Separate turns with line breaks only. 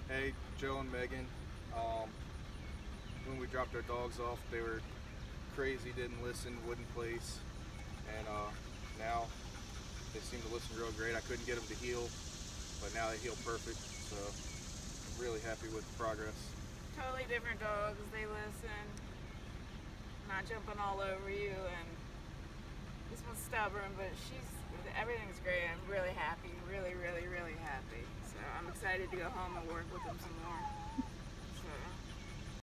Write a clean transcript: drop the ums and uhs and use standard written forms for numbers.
Hey, Joe and Megan. Um, when we dropped our dogs off, they were crazy, didn't listen, wouldn't place, and now they seem to listen real great. I couldn't get them to heel, but now they heal perfect, so I'm really happy with the progress.
Totally different dogs. They listen, not jumping all over you, and this one's stubborn, but everything's great. I'm really happy, really happy. So I'm excited to go home and work with them some more.